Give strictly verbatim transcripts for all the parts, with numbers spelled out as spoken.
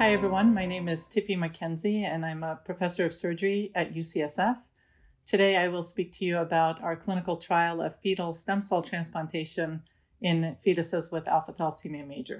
Hi everyone, my name is Tippi MacKenzie and I'm a professor of surgery at U C S F. Today I will speak to you about our clinical trial of fetal stem cell transplantation in fetuses with alpha thalassemia major.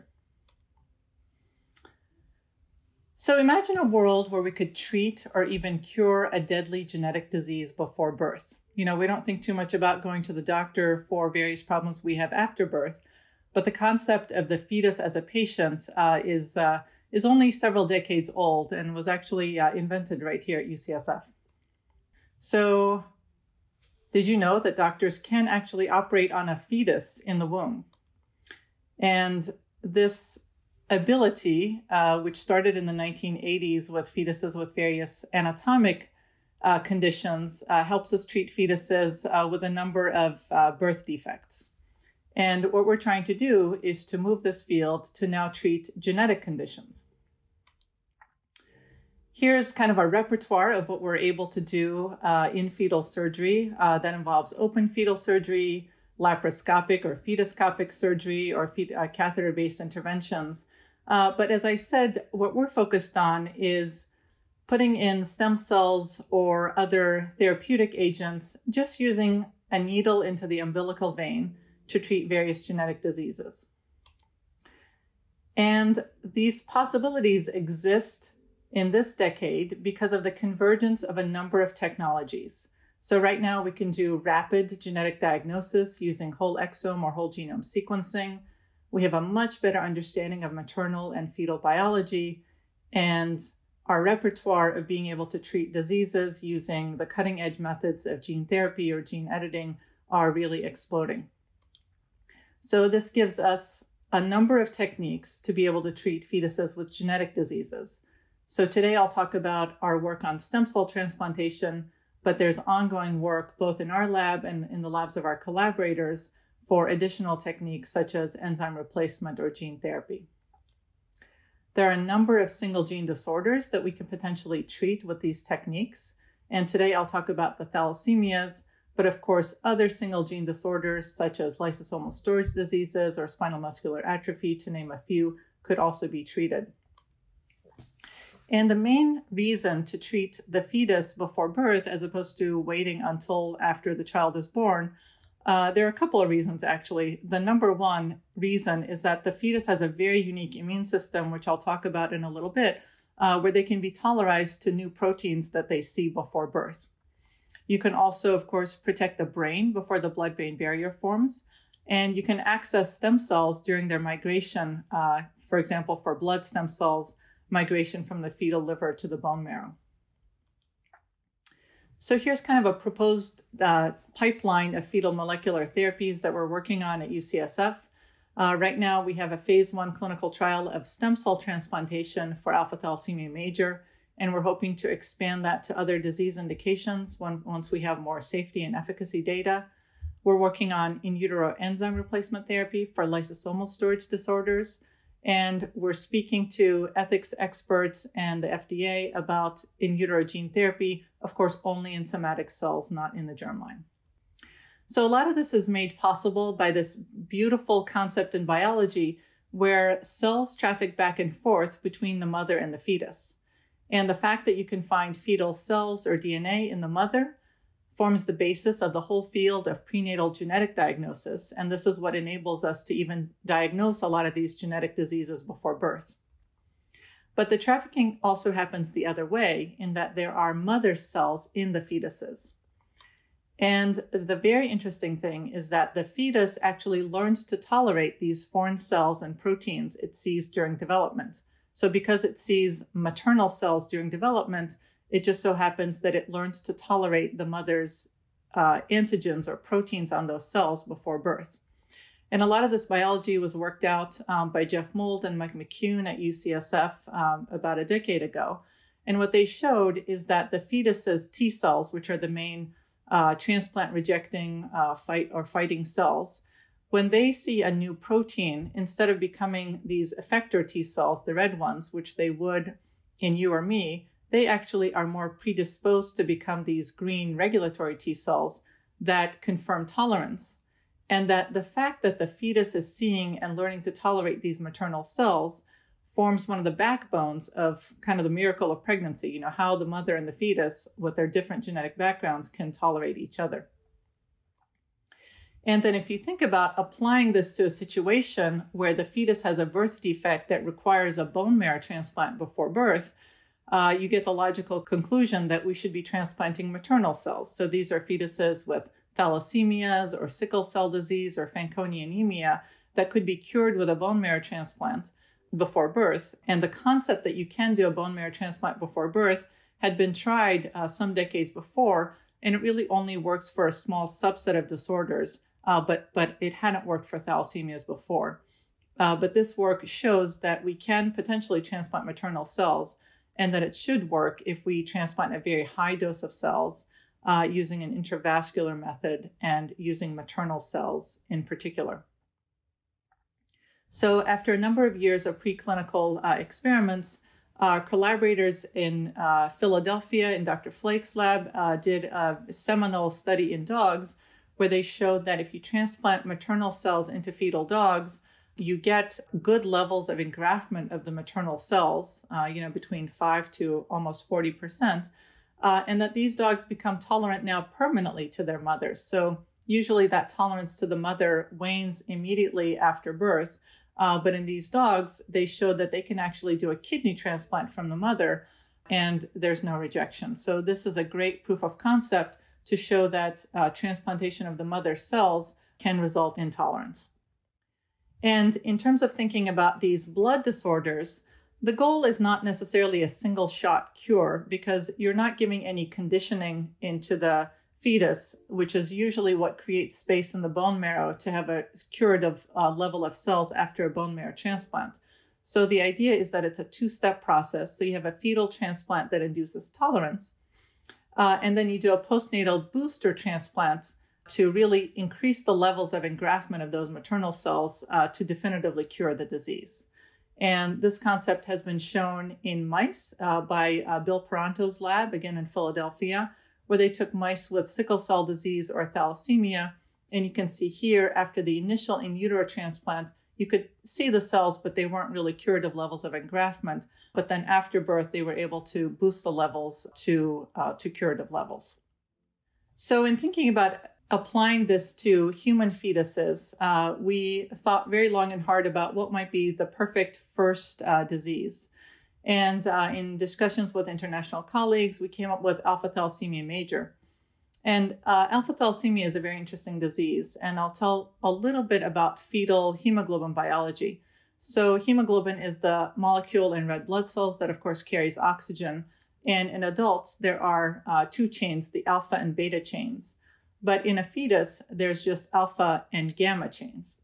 So imagine a world where we could treat or even cure a deadly genetic disease before birth. You know, we don't think too much about going to the doctor for various problems we have after birth, but the concept of the fetus as a patient uh, is uh, is only several decades old and was actually uh, invented right here at U C S F. So did you know that doctors can actually operate on a fetus in the womb? And this ability, uh, which started in the nineteen eighties with fetuses with various anatomic uh, conditions, uh, helps us treat fetuses uh, with a number of uh, birth defects. And what we're trying to do is to move this field to now treat genetic conditions. Here's kind of a repertoire of what we're able to do uh, in fetal surgery. Uh, that involves open fetal surgery, laparoscopic or fetoscopic surgery, or fet uh, catheter-based interventions. Uh, but as I said, what we're focused on is putting in stem cells or other therapeutic agents, just using a needle into the umbilical vein to treat various genetic diseases. And these possibilities exist in this decade because of the convergence of a number of technologies. So right now we can do rapid genetic diagnosis using whole exome or whole genome sequencing. We have a much better understanding of maternal and fetal biology, and our repertoire of being able to treat diseases using the cutting edge methods of gene therapy or gene editing are really exploding. So this gives us a number of techniques to be able to treat fetuses with genetic diseases. So today I'll talk about our work on stem cell transplantation, but there's ongoing work both in our lab and in the labs of our collaborators for additional techniques such as enzyme replacement or gene therapy. There are a number of single gene disorders that we can potentially treat with these techniques. And today I'll talk about the thalassemias, but of course, other single gene disorders such as lysosomal storage diseases or spinal muscular atrophy, to name a few, could also be treated. And the main reason to treat the fetus before birth, as opposed to waiting until after the child is born, uh, there are a couple of reasons actually. The number one reason is that the fetus has a very unique immune system, which I'll talk about in a little bit, uh, where they can be tolerized to new proteins that they see before birth. You can also, of course, protect the brain before the blood-brain barrier forms, and you can access stem cells during their migration, uh, for example, for blood stem cells, migration from the fetal liver to the bone marrow. So here's kind of a proposed uh, pipeline of fetal molecular therapies that we're working on at U C S F. Uh, right now, we have a phase one clinical trial of stem cell transplantation for alpha thalassemia major, and we're hoping to expand that to other disease indications when, once we have more safety and efficacy data. We're working on in utero enzyme replacement therapy for lysosomal storage disorders, and we're speaking to ethics experts and the F D A about in utero gene therapy, of course, only in somatic cells, not in the germline. So a lot of this is made possible by this beautiful concept in biology where cells traffic back and forth between the mother and the fetus. And the fact that you can find fetal cells or D N A in the mother forms the basis of the whole field of prenatal genetic diagnosis. And this is what enables us to even diagnose a lot of these genetic diseases before birth. But the trafficking also happens the other way in that there are mother cells in the fetuses. And the very interesting thing is that the fetus actually learns to tolerate these foreign cells and proteins it sees during development. So because it sees maternal cells during development, it just so happens that it learns to tolerate the mother's uh, antigens or proteins on those cells before birth. And a lot of this biology was worked out um, by Jeff Mould and Mike McCune at U C S F um, about a decade ago. And what they showed is that the fetus's T cells, which are the main uh, transplant rejecting uh, fight or fighting cells, when they see a new protein, instead of becoming these effector T cells, the red ones, which they would in you or me, they actually are more predisposed to become these green regulatory T cells that confirm tolerance. And that the fact that the fetus is seeing and learning to tolerate these maternal cells forms one of the backbones of kind of the miracle of pregnancy, you know, how the mother and the fetus with their different genetic backgrounds can tolerate each other. And then if you think about applying this to a situation where the fetus has a birth defect that requires a bone marrow transplant before birth, uh, you get the logical conclusion that we should be transplanting maternal cells. So these are fetuses with thalassemias or sickle cell disease or Fanconi anemia that could be cured with a bone marrow transplant before birth. And the concept that you can do a bone marrow transplant before birth had been tried uh, some decades before, and it really only works for a small subset of disorders. Uh, but, but it hadn't worked for thalassemias before. Uh, but this work shows that we can potentially transplant maternal cells and that it should work if we transplant a very high dose of cells uh, using an intravascular method and using maternal cells in particular. So after a number of years of preclinical uh, experiments, our collaborators in uh, Philadelphia in Doctor Flake's lab uh, did a seminal study in dogs where they showed that if you transplant maternal cells into fetal dogs, you get good levels of engraftment of the maternal cells, uh, you know, between five to almost forty percent, uh, and that these dogs become tolerant now permanently to their mothers. So usually that tolerance to the mother wanes immediately after birth, uh, but in these dogs, they showed that they can actually do a kidney transplant from the mother, and there's no rejection. So this is a great proof of concept to show that uh, transplantation of the mother's cells can result in tolerance. And in terms of thinking about these blood disorders, the goal is not necessarily a single shot cure because you're not giving any conditioning into the fetus, which is usually what creates space in the bone marrow to have a curative uh, level of cells after a bone marrow transplant. So the idea is that it's a two-step process. So you have a fetal transplant that induces tolerance, Uh, and then you do a postnatal booster transplant to really increase the levels of engraftment of those maternal cells uh, to definitively cure the disease. And this concept has been shown in mice uh, by uh, Bill Peranto's lab, again in Philadelphia, where they took mice with sickle cell disease or thalassemia. And you can see here, after the initial in utero transplant, you could see the cells, but they weren't really curative levels of engraftment. But then after birth, they were able to boost the levels to, uh, to curative levels. So in thinking about applying this to human fetuses, uh, we thought very long and hard about what might be the perfect first uh, disease. And uh, in discussions with international colleagues, we came up with alpha thalassemia major. And uh, alpha thalassemia is a very interesting disease, and I'll tell a little bit about fetal hemoglobin biology. So hemoglobin is the molecule in red blood cells that, of course, carries oxygen. And in adults, there are uh, two chains, the alpha and beta chains. But in a fetus, there's just alpha and gamma chains.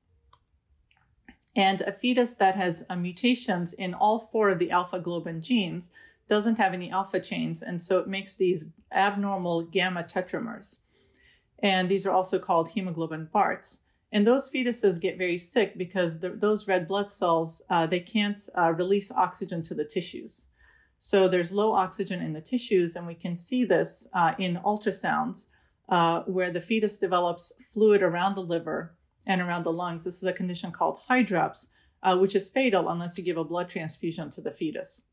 And a fetus that has uh, mutations in all four of the alpha globin genes doesn't have any alpha chains, and so it makes these abnormal gamma tetramers. And these are also called hemoglobin barts. And those fetuses get very sick because the, those red blood cells, uh, they can't uh, release oxygen to the tissues. So there's low oxygen in the tissues, and we can see this uh, in ultrasounds uh, where the fetus develops fluid around the liver and around the lungs. This is a condition called hydrops, uh, which is fatal unless you give a blood transfusion to the fetus.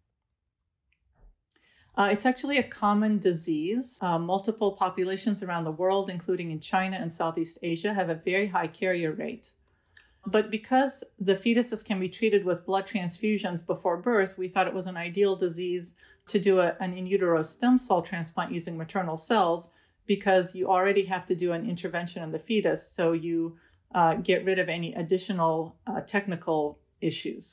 Uh, it's actually a common disease. Uh, multiple populations around the world, including in China and Southeast Asia, have a very high carrier rate. But because the fetuses can be treated with blood transfusions before birth, we thought it was an ideal disease to do a, an in utero stem cell transplant using maternal cells, because you already have to do an intervention in the fetus, so you uh, get rid of any additional uh, technical issues.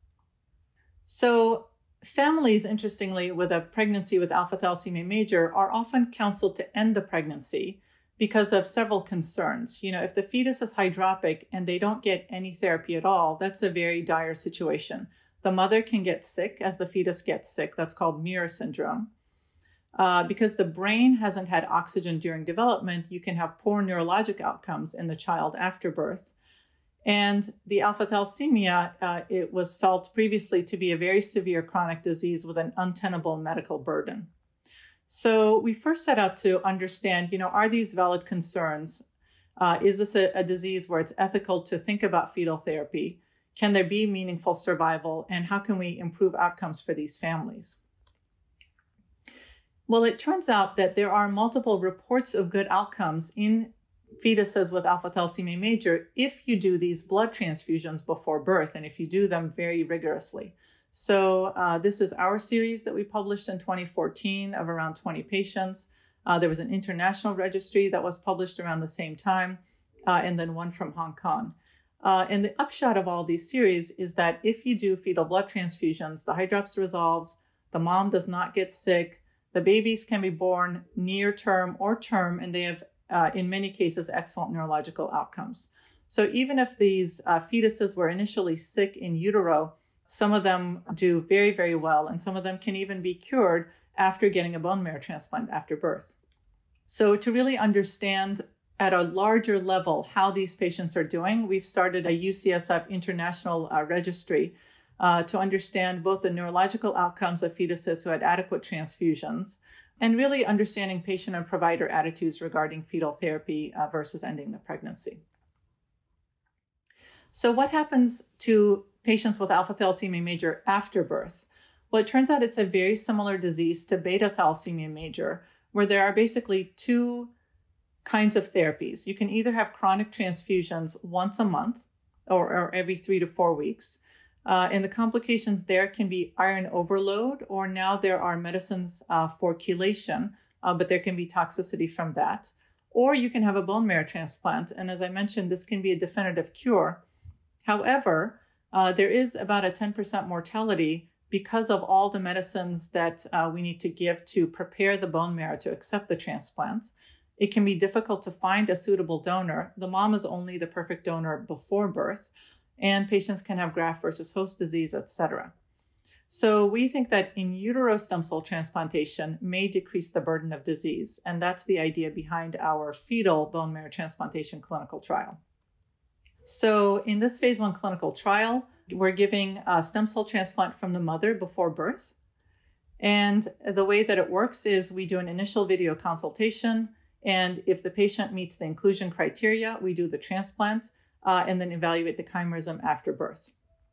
So families, interestingly, with a pregnancy with alpha thalassemia major are often counseled to end the pregnancy because of several concerns. You know, if the fetus is hydropic and they don't get any therapy at all, that's a very dire situation. The mother can get sick as the fetus gets sick. That's called Muir syndrome. Uh, because the brain hasn't had oxygen during development, you can have poor neurologic outcomes in the child after birth. And the alpha thalassemia, uh, it was felt previously to be a very severe chronic disease with an untenable medical burden. So we first set out to understand, you know, are these valid concerns? Uh, is this a, a disease where it's ethical to think about fetal therapy? Can there be meaningful survival? And how can we improve outcomes for these families? Well, it turns out that there are multiple reports of good outcomes in fetuses with alpha thalassemia major if you do these blood transfusions before birth and if you do them very rigorously. So uh, this is our series that we published in twenty fourteen of around twenty patients. Uh, there was an international registry that was published around the same time, uh, and then one from Hong Kong. Uh, and the upshot of all these series is that if you do fetal blood transfusions, the hydrops resolves, the mom does not get sick, the babies can be born near term or term, and they have, uh, in many cases, excellent neurological outcomes. So even if these uh, fetuses were initially sick in utero, some of them do very, very well, and some of them can even be cured after getting a bone marrow transplant after birth. So to really understand at a larger level how these patients are doing, we've started a U C S F international uh, registry uh, to understand both the neurological outcomes of fetuses who had adequate transfusions and really understanding patient and provider attitudes regarding fetal therapy uh, versus ending the pregnancy. So what happens to patients with alpha thalassemia major after birth? Well, it turns out it's a very similar disease to beta thalassemia major, where there are basically two kinds of therapies. You can either have chronic transfusions once a month or, or every three to four weeks. Uh, and the complications there can be iron overload, or now there are medicines uh, for chelation, uh, but there can be toxicity from that. Or you can have a bone marrow transplant. And as I mentioned, this can be a definitive cure. However, uh, there is about a ten percent mortality because of all the medicines that uh, we need to give to prepare the bone marrow to accept the transplant. It can be difficult to find a suitable donor. The mom is only the perfect donor before birth, and patients can have graft versus host disease, et cetera. So we think that in utero stem cell transplantation may decrease the burden of disease, and that's the idea behind our fetal bone marrow transplantation clinical trial. So in this phase one clinical trial, we're giving a stem cell transplant from the mother before birth. And the way that it works is we do an initial video consultation. And if the patient meets the inclusion criteria, we do the transplant uh, and then evaluate the chimerism after birth.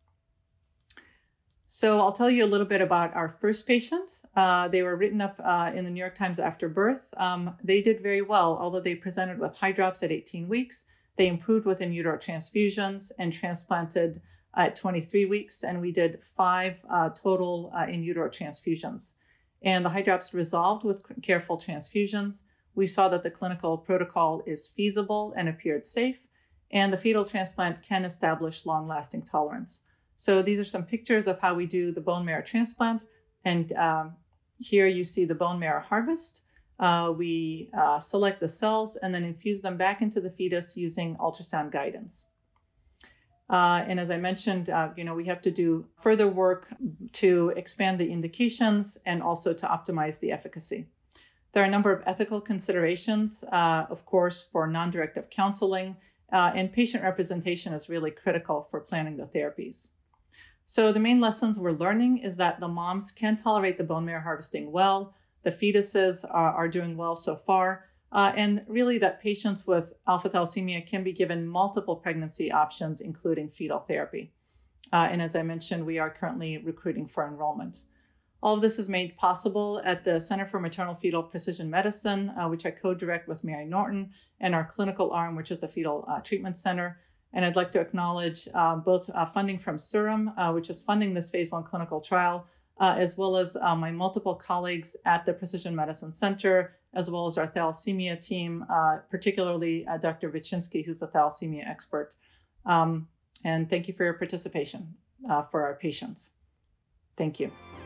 So I'll tell you a little bit about our first patient. Uh, they were written up uh, in the New York Times after birth. Um, they did very well, although they presented with hydrops at eighteen weeks. They improved with in utero transfusions and transplanted at twenty-three weeks, and we did five uh, total uh, in utero transfusions. And the hydrops resolved with careful transfusions. We saw that the clinical protocol is feasible and appeared safe, and the fetal transplant can establish long-lasting tolerance. So these are some pictures of how we do the bone marrow transplant, and um, here you see the bone marrow harvest. Uh, we uh, select the cells and then infuse them back into the fetus using ultrasound guidance. Uh, and as I mentioned, uh, you know, we have to do further work to expand the indications and also to optimize the efficacy. There are a number of ethical considerations, uh, of course, for non-directive counseling, uh, and patient representation is really critical for planning the therapies. So the main lessons we're learning is that the moms can tolerate the bone marrow harvesting well. The fetuses are, are doing well so far, uh, and really that patients with alpha thalassemia can be given multiple pregnancy options, including fetal therapy. Uh, and as I mentioned, we are currently recruiting for enrollment. All of this is made possible at the Center for Maternal Fetal Precision Medicine, uh, which I co-direct with Mary Norton, and our clinical arm, which is the Fetal uh, Treatment Center. And I'd like to acknowledge uh, both uh, funding from C I R M, uh, which is funding this phase one clinical trial, Uh, as well as uh, my multiple colleagues at the Precision Medicine Center, as well as our thalassemia team, uh, particularly uh, Doctor Vichinsky, who's a thalassemia expert. Um, and thank you for your participation uh, for our patients. Thank you.